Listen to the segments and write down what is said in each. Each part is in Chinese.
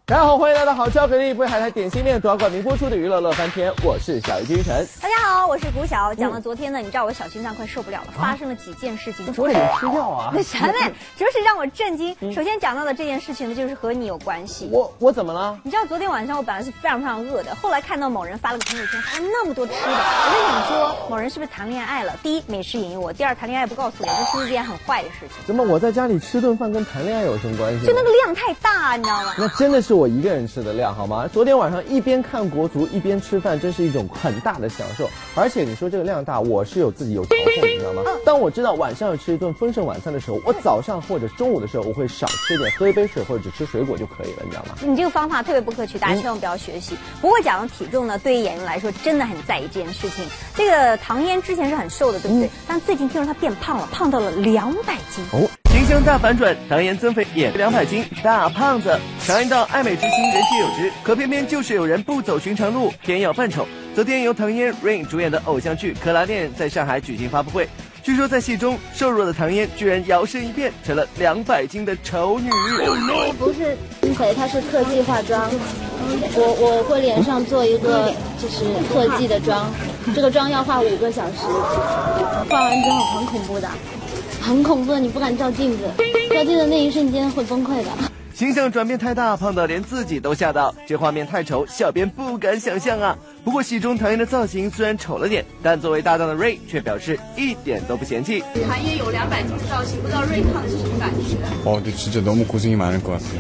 大家好，欢迎来到好吃好给力不为海苔点心面主要冠名播出的娱乐乐翻天，我是小鱼金晨。 大家好，我是谷晓。讲到昨天呢，你知道我小心脏快受不了了，发生了几件事情。 我得吃药啊！ 那什么，就是让我震惊。首先讲到的这件事情呢，就是和你有关系。 我怎么了？ 你知道昨天晚上我本来是非常饿的，后来看到某人发了个朋友圈，发了那么多吃的，我就想说某人是不是谈恋爱了？第一，美食引诱我；第二，谈恋爱不告诉我，这是不是一件很坏的事情？ 怎么我在家里吃顿饭跟谈恋爱有什么关系？ 就那个量太大，你知道吗？ 那真的是我一个人吃的量好吗？昨天晚上一边看国足一边吃饭，真是一种很大的享受。而且你说这个量大，我是有自己有调控，你知道吗？当我知道晚上要吃一顿丰盛晚餐的时候，我早上或者中午的时候我会少吃点，喝一杯水或者只吃水果就可以了，你知道吗？ 你这个方法特别不可取，大家千万不要学习。不过讲到体重呢，对于演员来说真的很在意这件事情。这个唐嫣之前是很瘦的，对不对？但最近听说她变胖了，胖到了200斤哦。 形象大反转，唐嫣增肥也200斤，大胖子。常言道爱美之心人皆有之，可偏偏就是有人不走寻常路，偏要扮丑。昨天由唐嫣 Rain 主演的偶像剧《可拉恋》在上海举行发布会，据说在戏中瘦弱的唐嫣居然摇身一变成了200斤的丑女。 不是增肥，它是特技化妆。我会脸上做一个就是特技的妆，这个妆要化5个小时，化完之后很恐怖的。很恐怖的，你不敢照镜子，照镜子那一瞬间会崩溃的。 形象转变太大，胖到连自己都吓到，这画面太丑，小编不敢想象啊。不过戏中唐嫣的造型虽然丑了点，但作为搭档的 Ray 却表示一点都不嫌弃。 唐嫣有200斤的造型，不知道 Ray 胖的是什么感觉？ 근데 진짜 너무 고생이 많을 것 같아요.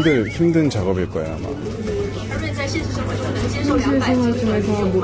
힘든 작업일 거예요 아마. Ray 在现实生活中能接受200斤？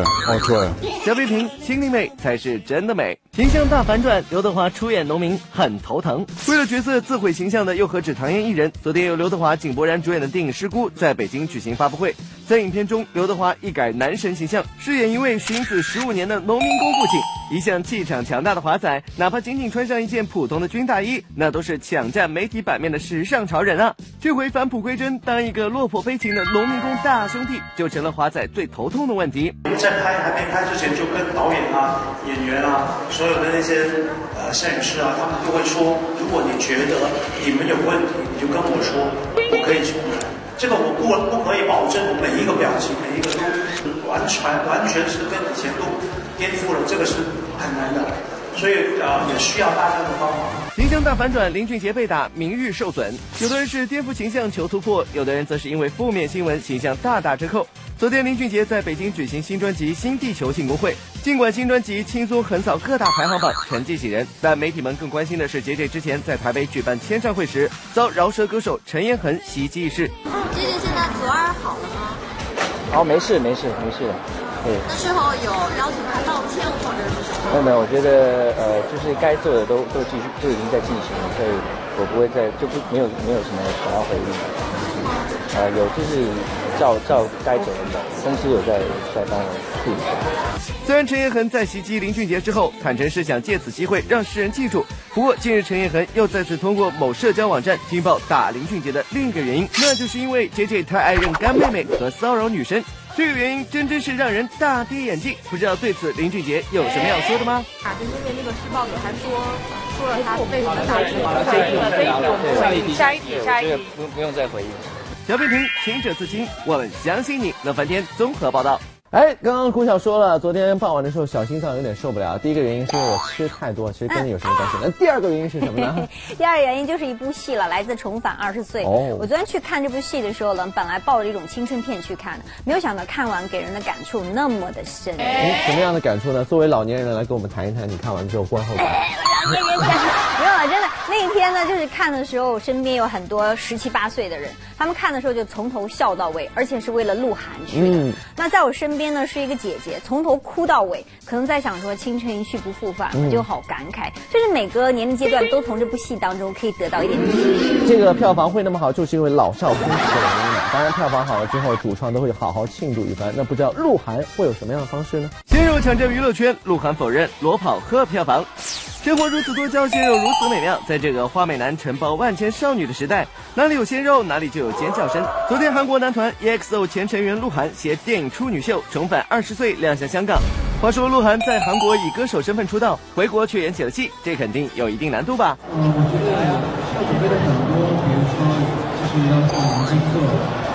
좋아요. 小批评，心灵美才是真的美。形象大反转，刘德华出演农民很头疼。为了角色自毁形象的又何止唐嫣一人？昨天由刘德华、井柏然主演的电影《失孤》在北京举行发布会。在影片中，刘德华一改男神形象，饰演一位寻子15年的农民工父亲。一向气场强大的华仔，哪怕仅仅穿上一件普通的军大衣，那都是抢占媒体版面的时尚潮人啊！这回返璞归真，当一个落魄悲情的农民工大兄弟，就成了华仔最头痛的问题。 在还没拍之前，就跟导演啊、演员啊、所有的那些摄影师啊，他们就会说，如果你觉得你们有问题，你就跟我说，我可以重来。这个我不可以保证我每一个表情、每一个都完全是跟以前都颠覆了，这个是很难的，所以也需要大家的帮忙。 形象大反转，林俊杰被打，名誉受损。有的人是颠覆形象求突破，有的人则是因为负面新闻形象大打折扣。昨天林俊杰在北京举行新专辑《新地球》庆功会，尽管新专辑轻松横扫各大排行榜，成绩喜人，但媒体们更关心的是 JJ 之前在台北举办签唱会时遭饶舌歌手陈彦恒袭击一事。 JJ 现在左耳好了吗？ 哦，没事的。对。 那事后有邀请他道歉或者是什么？ 没有，我觉得就是该做的都继续就已经在进行了，所以我不会再没有什么想要回应的。有就是照该走的走，公司有在帮我处理。 虽然陈彦恒在袭击林俊杰之后坦诚是想借此机会让世人记住，不过近日陈彦恒又再次通过某社交网站惊爆打林俊杰的另一个原因，那就是因为 JJ 太爱认干妹妹和骚扰女生。这个原因真是让人大跌眼镜，不知道对此林俊杰有什么要说的吗？ 就是因为那个施暴者还说了他为什么打人，下一题， 不用再回应。 小批评，清者自清，我们相信你。乐翻天综合报道。 刚刚谷晓说了，昨天傍晚的时候小心脏有点受不了。第一个原因是因为我吃太多，其实跟你有什么关系？那第二个原因是什么呢？ 第二个原因就是一部戏了，来自《重返20岁》。我昨天去看这部戏的时候呢，本来抱着一种青春片去看的，没有想到看完给人的感触那么的深。 什么样的感触呢？作为老年人来跟我们谈一谈，你看完之后观后感。 没有了，真的那一天呢，就是看的时候，身边有很多17、18岁的人，他们看的时候就从头笑到尾，而且是为了鹿晗去的。那在我身边呢是一个姐姐，从头哭到尾，可能在想说青春一去不复返，我就好感慨。就是每个年龄阶段都从这部戏当中可以得到一点激励。 这个票房会那么好，就是因为老少通吃的原因嘛。当然，票房好了之后，主创都会好好庆祝一番。那不知道鹿晗会有什么样的方式呢？ 鲜肉抢占娱乐圈，鹿晗否认裸跑喝票房。生活如此多娇，鲜肉如此美妙。在这个花美男承包万千少女的时代，哪里有鲜肉，哪里就有尖叫声。昨天，韩国男团 EXO 前成员鹿晗携电影处女秀重返20岁亮相香港。话说鹿晗在韩国以歌手身份出道，回国却演起了戏，这肯定有一定难度吧？ 我觉得要准备的很多，比如说就是要做眼镜课。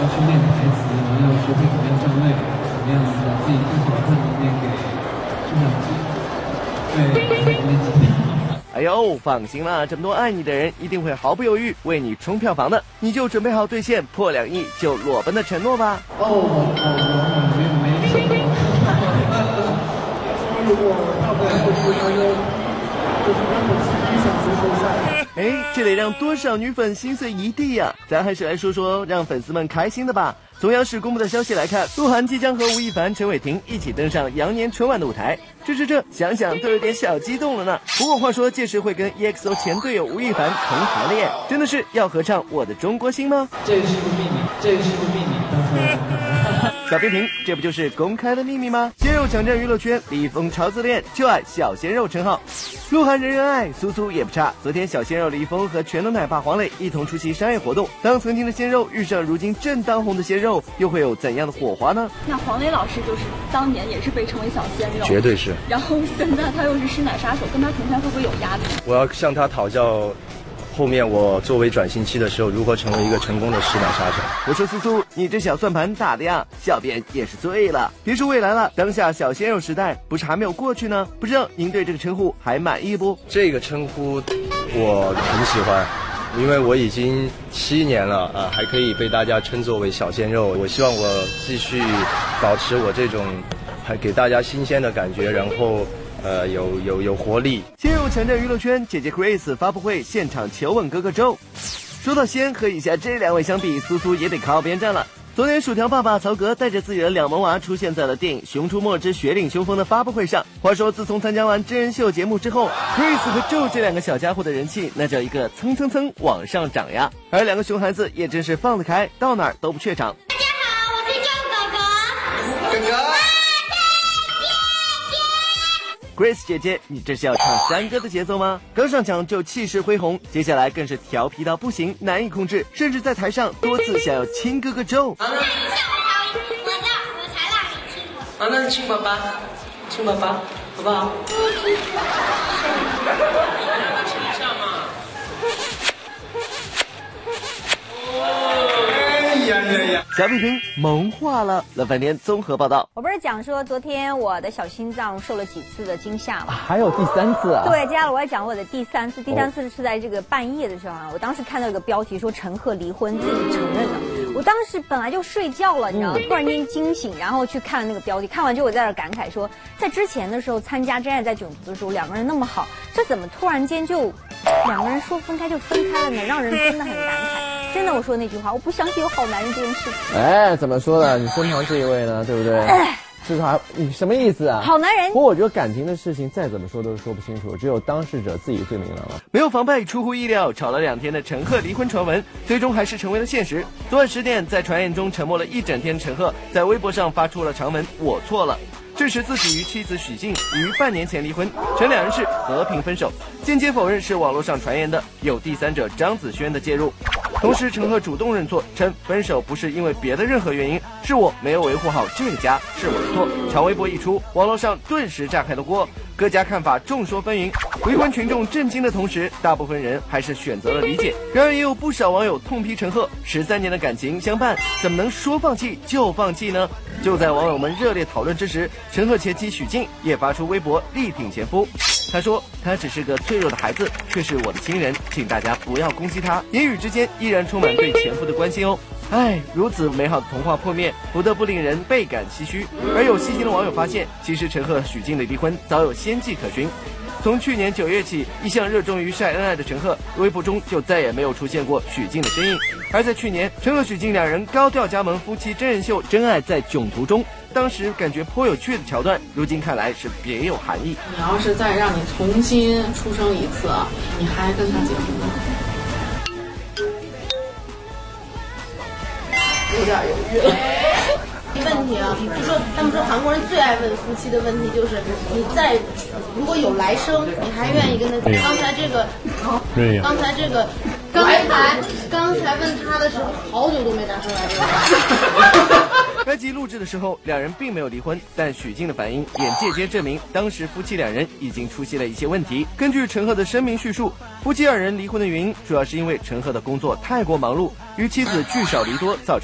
要去练台词，然后要学会怎么样站位，怎么样把自己更好的一面给摄像机，对，在练习。 哎呦，放心啦，这么多爱你的人一定会毫不犹豫为你冲票房的，你就准备好兑现破2亿就裸奔的承诺吧。 哦，我没想到，如果到不了后期，他就是让我影响足球赛。 哎，这得让多少女粉心碎一地呀！咱还是来说说让粉丝们开心的吧。从央视公布的消息来看，鹿晗即将和吴亦凡、陈伟霆一起登上羊年春晚的舞台。这想想都有点小激动了呢。不过话说，届时会跟 EXO 前队友吴亦凡同台了耶，真的是要合唱《我的中国心》吗？ 这是个秘密，到时候。 小批评，这不就是公开的秘密吗？鲜肉抢占娱乐圈，李易峰超自恋，就爱小鲜肉称号。鹿晗人人爱，苏苏也不差。昨天小鲜肉李易峰和全能奶爸黄磊一同出席商业活动。当曾经的鲜肉遇上如今正当红的鲜肉，又会有怎样的火花呢？ 那黄磊老师就是当年也是被称为小鲜肉， 绝对是。 然后现在他又是师奶杀手，跟他同台会不会有压力？ 我要向他讨教。后面我作为转型期的时候，如何成为一个成功的师奶杀手？ 我说苏苏，你这小算盘打的呀，小编也是醉了。别说未来了，当下小鲜肉时代不是还没有过去呢？不知道您对这个称呼还满意不？ 这个称呼我很喜欢，因为我已经7年了啊，还可以被大家称作为小鲜肉。我希望我继续保持我这种还给大家新鲜的感觉，然后。有活力。 鲜肉抢占娱乐圈，姐姐 Grace 发布会现场求吻哥哥周。说到鲜，和以下这2位相比，苏苏也得靠边站了。昨天薯条爸爸曹格带着自己的2萌娃出现在了电影《熊出没之雪岭凶风》的发布会上。话说自从参加完真人秀节目之后， Grace 和周这2个小家伙的人气那叫一个蹭往上涨呀。而2个熊孩子也真是放得开，到哪儿都不怯场。 大家好，我是周哥哥。 哥哥。Grace 姐姐，你这是要唱山歌的节奏吗？刚上场就气势恢宏，接下来更是调皮到不行，难以控制，甚至在台上多次想要亲哥哥周。 我才让你亲我。 那亲爸爸，亲爸爸，好不好？亲一下嘛。 小比拼萌化了。乐翻天综合报道。 我不是讲说昨天我的小心脏受了几次的惊吓吗？ 还有第3次啊？ 对，接下来我要讲我的第3次。第3次是在这个半夜的时候啊，我当时看到一个标题说陈赫离婚，自己承认了。我当时本来就睡觉了，你知道吗？突然间惊醒，然后去看那个标题，看完之后我在那感慨说，在之前的时候参加《真爱在囧途》的时候，2个人那么好，这怎么突然间就2个人说分开就分开了呢？让人真的很感慨。真的，我说那句话，我不相信有好男人这件事情。 哎，怎么说呢？你身旁这一位呢，对不对？至少你什么意思啊？ 好男人。 不过我觉得感情的事情再怎么说都是说不清楚，只有当事者自己最明朗了。 没有防备，出乎意料，吵了2天的陈赫离婚传闻，最终还是成为了现实。昨晚10点，在传言中沉默了一整天，陈赫在微博上发出了长文：“我错了。”证实自己与妻子许婧于半年前离婚，称2人是和平分手，间接否认是网络上传言的有第三者张子萱的介入。同时，陈赫主动认错，称分手不是因为别的任何原因，是我没有维护好这个家，是我的错。长微博一出，网络上顿时炸开了锅，各家看法众说纷纭。围观群众震惊的同时，大部分人还是选择了理解。然而，也有不少网友痛批陈赫13年的感情相伴，怎么能说放弃就放弃呢？就在网友们热烈讨论之时，陈赫前妻许婧也发出微博力挺前夫。他说：“他只是个脆弱的孩子，却是我的亲人，请大家不要攻击他。”言语之间依然充满对前夫的关心哦。唉，如此美好的童话破灭，不得不令人倍感唏嘘。而有细心的网友发现，其实陈赫许婧的离婚早有先迹可循。从去年9月起，一向热衷于晒恩爱的陈赫，微博中就再也没有出现过许婧的身影。而在去年，陈赫许婧2人高调加盟夫妻真人秀《真爱在囧途》中，当时感觉颇有趣的桥段，如今看来是别有含义。 你要是再让你重新出生一次，你还跟他结婚吗？有点犹豫了。 问题啊，就说他们说韩国人最爱问夫妻的问题就是你在如果有来生，你还愿意跟他？刚才这个，刚才问他的时候，好久都没答出来这个话。 该集录制的时候，2人并没有离婚，但许婧的反应也间接证明，当时夫妻2人已经出现了一些问题。根据陈赫的声明叙述，夫妻2人离婚的原因主要是因为陈赫的工作太过忙碌，与妻子聚少离多造成。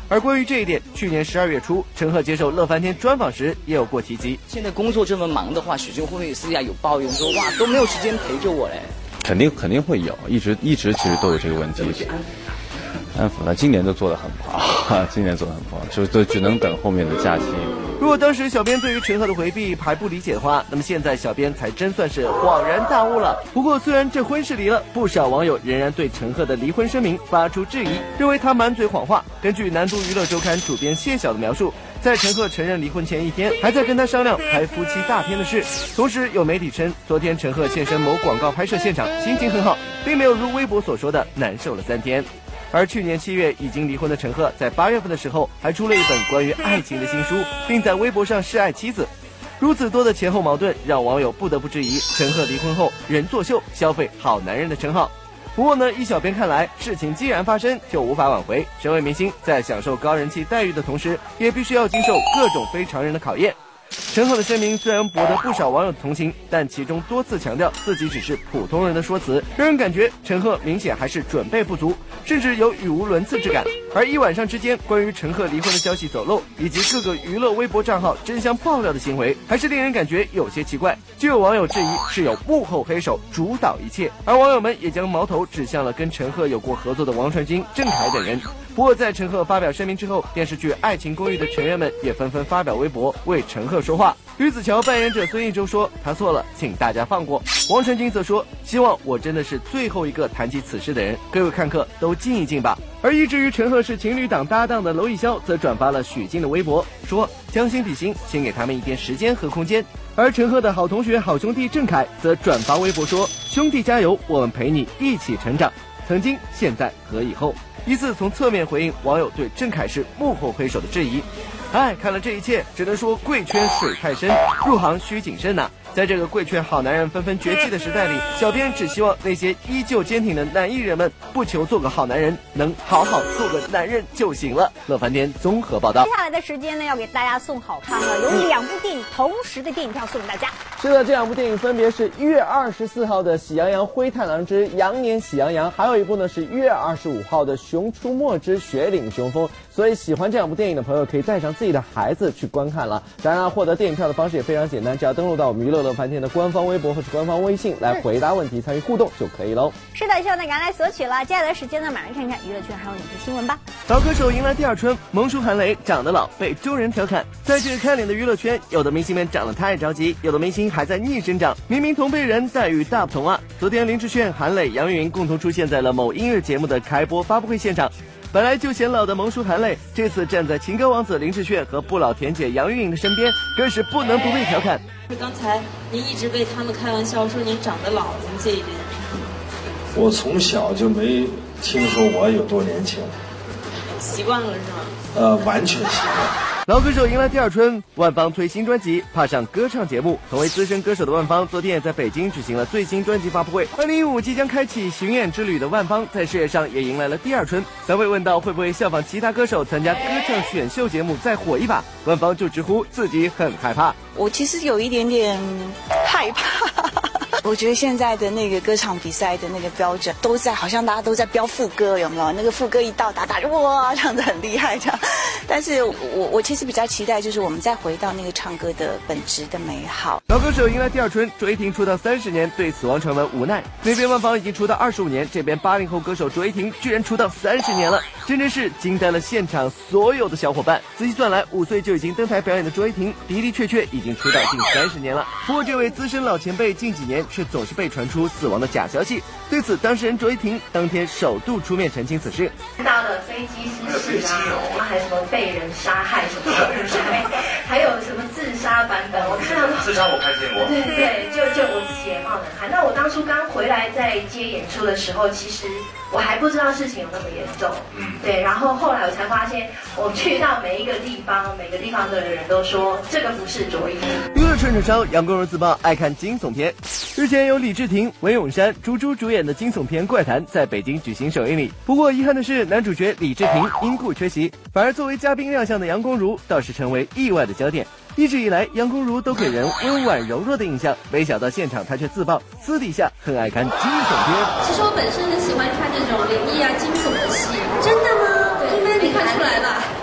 而关于这一点，去年12月初，陈赫接受乐翻天专访时也有过提及。 现在工作这么忙的话，许峥会不会私下有抱怨说，哇，都没有时间陪着我嘞？ 肯定会有，一直其实都有这个问题。安抚了，今年都做得很不好，今年做得很不好，就只能等后面的假期。 如果当时小编对于陈赫的回避还不理解的话，那么现在小编才真算是恍然大悟了。不过虽然这婚事离了，不少网友仍然对陈赫的离婚声明发出质疑，认为他满嘴谎话。根据南都娱乐周刊主编谢晓的描述，在陈赫承认离婚前一天，还在跟他商量拍夫妻大片的事。同时有媒体称，昨天陈赫现身某广告拍摄现场，心情很好，并没有如微博所说的难受了3天。而去年7月已经离婚的陈赫，在8月份的时候还出了一本关于爱情的新书，并在微博上示爱妻子。如此多的前后矛盾，让网友不得不质疑陈赫离婚后人作秀，消费好男人的称号。不过呢，依小编看来，事情既然发生，就无法挽回。身为明星，在享受高人气待遇的同时，也必须要经受各种非常人的考验。陈赫的声明虽然博得不少网友的同情，但其中多次强调自己只是普通人的说辞，让人感觉陈赫明显还是准备不足，甚至有语无伦次之感。而一晚上之间，关于陈赫离婚的消息走漏，以及各个娱乐微博账号争相爆料的行为，还是令人感觉有些奇怪。就有网友质疑是有幕后黑手主导一切，而网友们也将矛头指向了跟陈赫有过合作的王传君、郑恺等人。不过在陈赫发表声明之后，电视剧《爱情公寓》的成员们也纷纷发表微博为陈赫说话。吕子乔扮演者孙艺洲说，他错了，请大家放过。王传君则说，希望我真的是最后一个谈及此事的人，各位看客都静一静吧。而一直与陈赫是情侣档搭档的娄艺潇则转发了许婧的微博，说将心比心，请给他们一点时间和空间。而陈赫的好同学好兄弟郑恺则转发微博说，兄弟加油，我们陪你一起成长，曾经现在和以后，疑似从侧面回应网友对郑恺是幕后黑手的质疑。看了这一切，只能说贵圈水太深，入行需谨慎呐。在这个贵圈好男人纷纷绝迹的时代里，小编只希望那些依旧坚挺的男艺人们，不求做个好男人，能好好做个男人就行了。乐翻天综合报道。 接下来的时间呢，要给大家送好康了，有2部电影同时的电影票送给大家。 是的，这2部电影分别是1月24号的《喜羊羊灰太狼之羊年喜羊羊》，还有一部呢是1月25号的《熊出没之雪岭雄风》。所以喜欢这2部电影的朋友，可以带上自己的孩子去观看了。当然，获得电影票的方式也非常简单，只要登录到我们娱乐乐翻天的官方微博或是官方微信来回答问题、参与互动就可以喽。 是的，希望大家来索取了。接下来的时间呢，马上看看娱乐圈还有哪些新闻吧。 老歌手迎来第2春，萌叔韩磊长得老，被众人调侃。在这个看脸的娱乐圈，有的明星们长得太着急，有的明星还在逆生长，明明同辈人，待遇大不同啊。昨天林志炫、韩磊、杨钰莹共同出现在了某音乐节目的开播发布会现场。本来就显老的萌叔韩磊，这次站在情歌王子林志炫和不老甜姐杨钰莹的身边，更是不能不被调侃。 刚才您一直被他们开玩笑说您长得老，您介意这件事？ 我从小就没听说我有多年轻， 习惯了是吗？ 完全习惯。 老歌手迎来第2春，万芳推新专辑，踏上歌唱节目。同为资深歌手的万芳，昨天也在北京举行了最新专辑发布会。2015即将开启巡演之旅的万芳，在事业上也迎来了第2春。3位问到会不会效仿其他歌手参加歌唱选秀节目再火一把，万芳就直呼自己很害怕。 我其实有一点点害怕。我觉得现在的那个歌唱比赛的那个标准都在，好像大家都在标副歌，有没有？那个副歌一到达哇，这样子很厉害这样。但是我其实比较期待，就是我们再回到那个唱歌的本质的美好。 老歌手迎来第2春，卓依婷出道30年，对死亡传闻无奈。那边万芳已经出道25年，这边80后歌手卓依婷居然出道30年了，真是惊呆了现场所有的小伙伴。仔细算来，5岁就已经登台表演的卓依婷，的确已经出道近30年了。不过这位资深老前辈近几年却总是被传出死亡的假消息。对此，当事人卓依婷当天首度出面澄清此事。 到了飞机失事啊，还有什么被人杀害什么的，还有什么自杀版本，我看到自杀我看见过。 对，就我自己也冒冷汗。那我当初刚回来在接演出的时候，其实我还不知道事情有那么严重。对，然后后来我才发现，我去到每个地方的人都说这个不是卓依婷。 娱乐串串烧，杨光荣自曝爱看惊悚片。日前由李治廷、文咏珊、朱珠主演的惊悚片《怪谈》在北京举行首映礼。不过遗憾的是，男主角李治廷因故缺席，反而作为嘉宾亮相的杨恭如倒是成为意外的焦点。一直以来，杨恭如都给人温婉柔弱的印象，没想到现场她却自曝私底下很爱看惊悚片。 其实我本身很喜欢看这种灵异啊、惊悚的戏。真的吗？对，应该你看出来吧？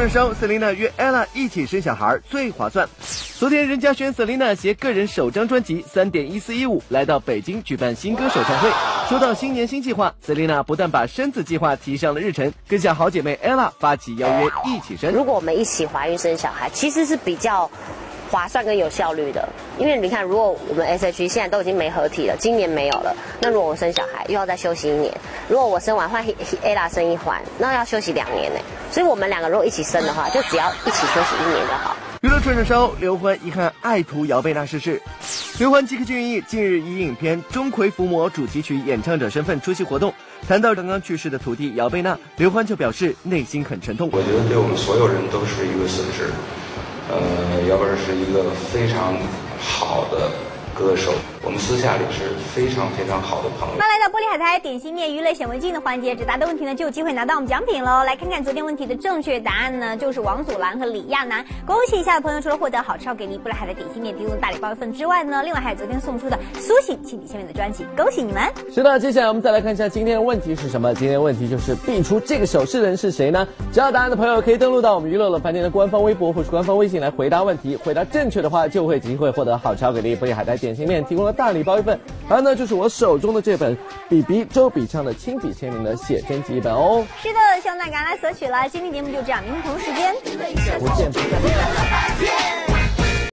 串烧 ，Selina 约 Ella 一起生小孩最划算。昨天任嘉萱 Selina 携个人首张专辑 3.1415 来到北京举办新歌首唱会。说到新年新计划 ，Selina 不但把生子计划提上了日程，更向好姐妹 Ella 发起邀约一起生。 如果我们一起怀孕生小孩，其实是比较划算跟有效率的，因为你看，如果我们 SHE 现在都已经没合体了，今年没有了，那如果我生小孩又要再休息1年，如果我生完换 Ella 生一环，那要休息2年呢。所以我们2个如果一起生的话，就只要一起休息1年就好。 娱乐串串烧，刘欢遗憾爱徒姚贝娜逝世。刘欢即刻俊逸近日以影片《钟馗伏魔》主题曲演唱者身份出席活动，谈到刚刚去世的徒弟姚贝娜，刘欢就表示内心很沉痛。 我觉得对我们所有人都是一个损失。姚贝儿是一个非常好的歌手，我们私下里是非常非常好的朋友。 那来到玻璃海苔点心面娱乐显微镜的环节，只答对问题呢就有机会拿到我们奖品喽。来看看昨天问题的正确答案呢，就是王祖蓝和李亚男。恭喜以下的朋友，除了获得好吃给力玻璃海苔点心面提供大礼包1份之外呢，另外还有昨天送出的苏醒亲笔签名的专辑，恭喜你们！ 是的，接下来我们再来看一下今天的问题是什么？今天的问题就是必出这个手势人是谁呢？知道答案的朋友可以登录到我们娱乐饭店的官方微博或是官方微信来回答问题，回答正确的话就会有机会获得好吃给力玻璃海苔点心面提供的大礼包1份。还有呢，就是我手中的这本比比周笔畅的亲笔签名的写真集1本哦。 是的，希望大家来索取了。今天节目就这样，明天同时间不见不散。